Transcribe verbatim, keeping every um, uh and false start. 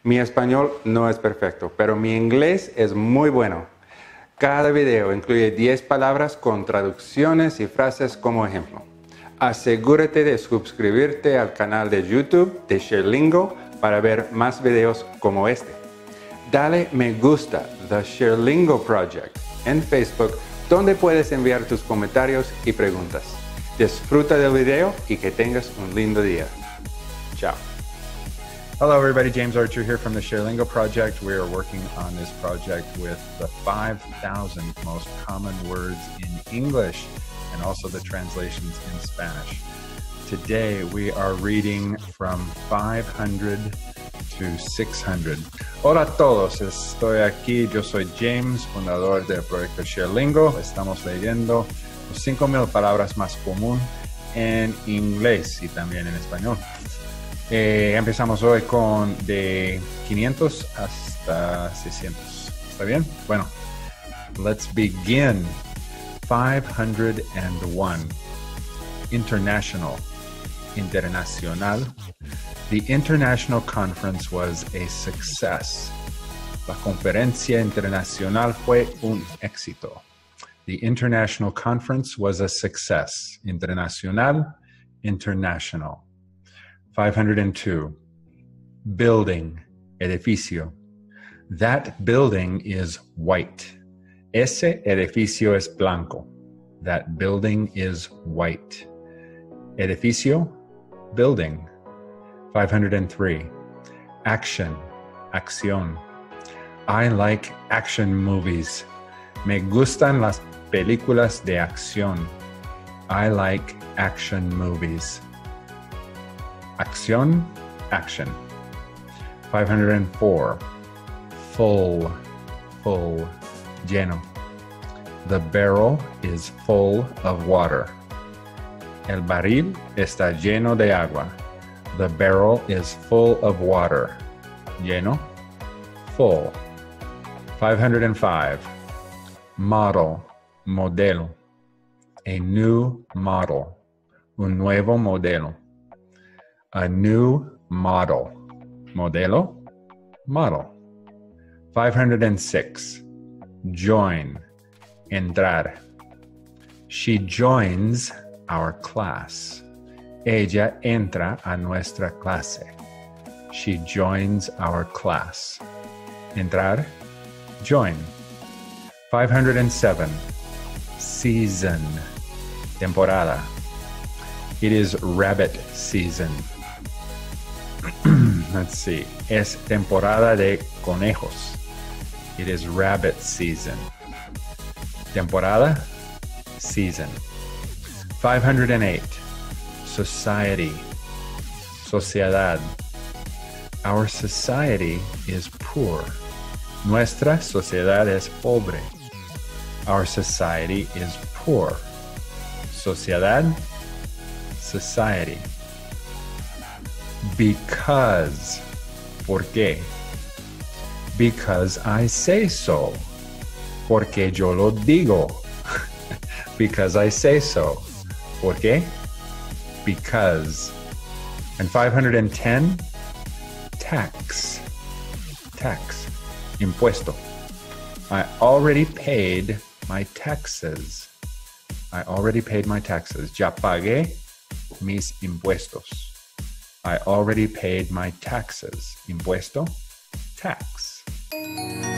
Mi español no es perfecto, pero mi inglés es muy bueno. Cada video incluye diez palabras con traducciones y frases como ejemplo. Asegúrate de suscribirte al canal de YouTube de ShareLingo para ver más videos como este. Dale me gusta The ShareLingo Project en Facebook, donde puedes enviar tus comentarios y preguntas. Disfruta del video y que tengas un lindo día. Chao. Hello everybody, James Archer here from the ShareLingo Project. We are working on this project with the five thousand most common words in English and also the translations in Spanish. Today we are reading from five hundred to six hundred. Hola a todos, estoy aquí, yo soy James, fundador del proyecto ShareLingo. Estamos leyendo los cinco mil palabras más comunes en inglés y también en español. Eh, empezamos hoy con de quinientos hasta seiscientos. ¿Está bien? Bueno, let's begin. five hundred one. International. Internacional. The international conference was a success. La conferencia internacional fue un éxito. The international conference was a success. Internacional, international. five hundred two. Building, edificio. That building is white. Ese edificio es blanco. That building is white. Edificio, building. five hundred three. Action, acción. I like action movies. Me gustan las películas de acción. I like action movies. Acción, action. five hundred four. Full, full, lleno. The barrel is full of water. El barril está lleno de agua. The barrel is full of water. Lleno, full. five hundred five. Model, modelo. A new model. Un nuevo modelo. A new model. Modelo, model. five hundred six. Join, entrar. She joins our class. Ella entra a nuestra clase. She joins our class. Entrar, join. five hundred seven. Season, temporada. It is rabbit season. Let's see. Es temporada de conejos. It is rabbit season. Temporada, season. five hundred eight. Society, sociedad. Our society is poor. Nuestra sociedad es pobre. Our society is poor. Sociedad, society. Because, ¿por qué? Because I say so. Porque yo lo digo. Because I say so. ¿Por qué? Because. And five hundred ten, tax. Tax. Impuesto. I already paid my taxes. I already paid my taxes. Ya pagué mis impuestos. I already paid my taxes. Impuesto, tax.